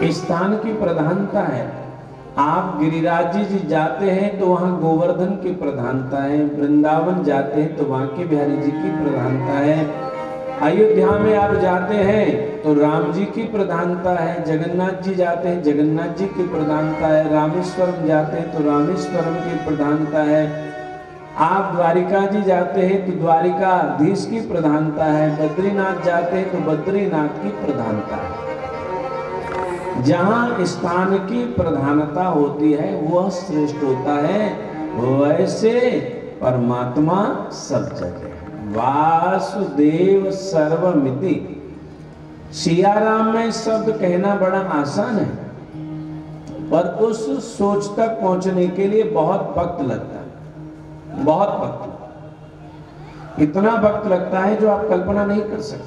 स्थान की प्रधानता है। आप गिरिराज जी जाते हैं तो वहां गोवर्धन की प्रधानता है, वृंदावन जाते हैं तो वहां के बिहारी जी की प्रधानता है, अयोध्या में आप जाते हैं तो राम जी की प्रधानता है, जगन्नाथ जी जाते हैं जगन्नाथ जी की प्रधानता है, रामेश्वरम जाते हैं तो रामेश्वरम की प्रधानता है, आप द्वारिका जी जाते हैं तो द्वारिकाधीश की प्रधानता है, बद्रीनाथ जाते हैं तो बद्रीनाथ की प्रधानता है। जहां स्थान की प्रधानता होती है वह श्रेष्ठ होता है, वैसे परमात्मा सब जगह। वासुदेव सर्वमिति। सिया राम में शब्द कहना बड़ा आसान है, पर उस सोच तक पहुंचने के लिए बहुत वक्त लगता है, बहुत वक्त, इतना वक्त लगता है जो आप कल्पना नहीं कर सकते।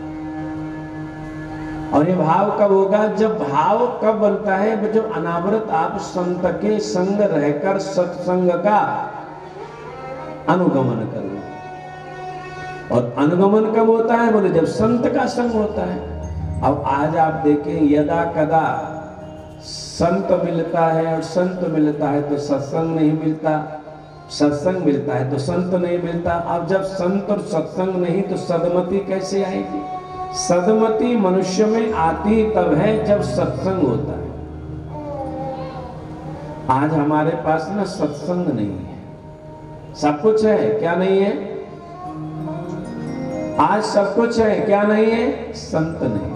और ये भाव कब होगा? जब भाव कब बनता है? जब अनावरत आप संत के संग रहकर सत्संग का अनुगमन करो। और अनुगमन कब होता है? बोले जब संत का संग होता है। अब आज आप देखें, यदा कदा संत मिलता है और संत मिलता है तो सत्संग नहीं मिलता, सत्संग मिलता है तो संत नहीं मिलता। अब जब संत और सत्संग नहीं तो सदमति कैसे आएगी? सदमति मनुष्य में आती तब है जब सत्संग होता है। आज हमारे पास ना सत्संग नहीं है, सब कुछ है, क्या नहीं है? आज सब कुछ है, क्या नहीं है? संत नहीं।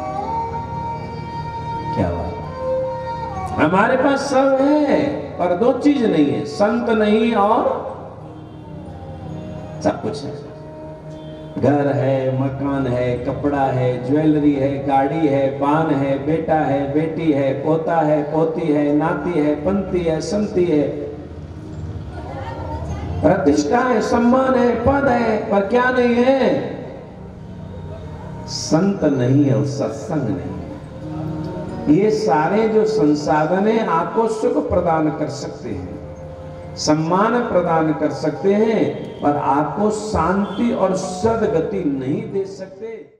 क्या बात? हमारे पास सब है पर दो चीज नहीं है, संत नहीं और सब कुछ है। घर है, मकान है, कपड़ा है, ज्वेलरी है, गाड़ी है, पान है, बेटा है, बेटी है, पोता है, पोती है, नाती है, पंती है, संती है, प्रतिष्ठा है, सम्मान है, पद है, पर क्या नहीं है? संत नहीं है और सत्संग नहीं है। ये सारे जो संसाधन है आपको सुख प्रदान कर सकते हैं, सम्मान प्रदान कर सकते हैं, पर आपको शांति और सद्गति नहीं दे सकते।